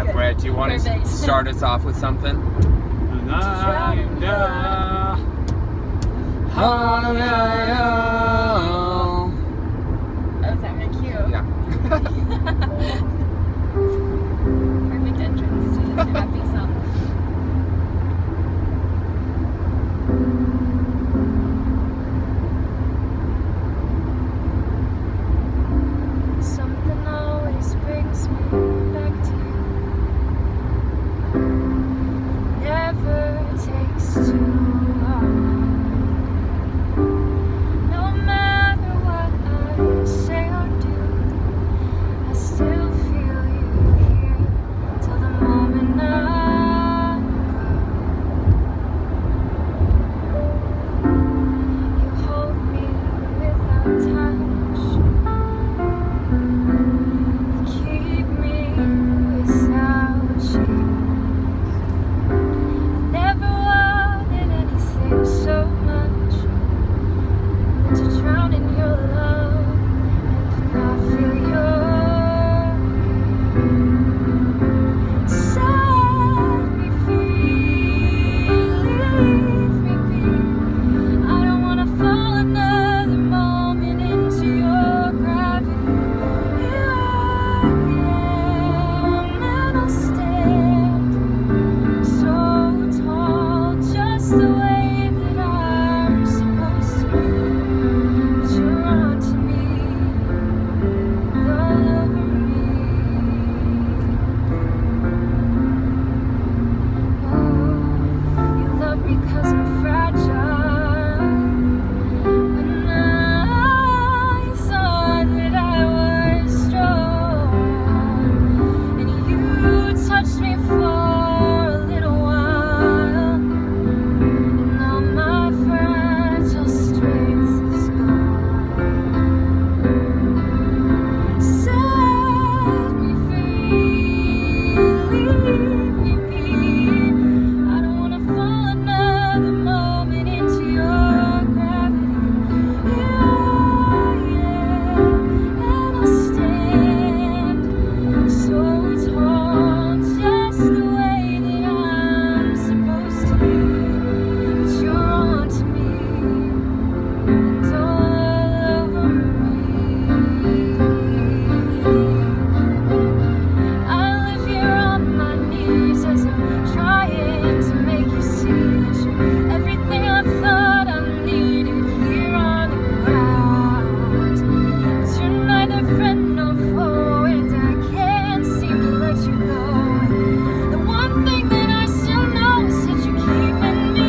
Yeah, Brett, do you want to start us off with something? Oh, is that my cue? Yeah. Perfect entrance to this happy song. Something always brings me back to you. It never takes too long. No matter what I say or do, I still feel you here till the moment I go. You hold me without touch. Keep me without you. I never wanted anything so much than to drown in your love and not feel your hand. Set me free, leave me be. I don't wanna fall another moment into your gravity. Here I am, and I'll stand so tall, just the way that I'm supposed to be. But you're onto me, and all over me. Oh, you love me 'cause I'm fragile. When I thought that I was strong, and you touched me for a little while, and all my fragile strength is gone. Set me free, leave me be. I don't wanna fall another moment into your gravity. Here I am, and I'll stand so tall, just the way that I'm supposed to be. But you're onto me, and all over me. I live here on my knees as I'm trying to make you see that you're everything I thought I needed here on the ground. But you're neither friend nor foe, and I can't seem to let you go. The one thing that I still know is that you're keeping me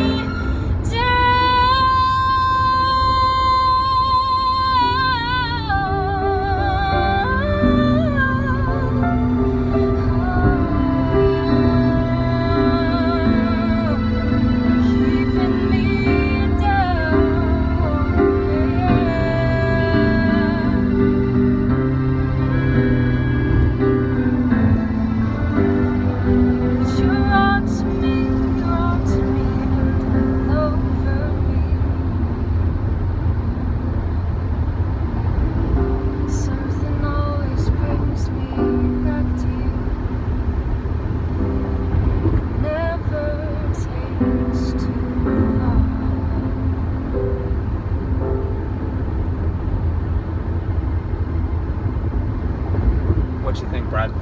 keeping me down, But you're onto me, and all over me. Something always brings me back to you. It never takes too long. What you think, Brad?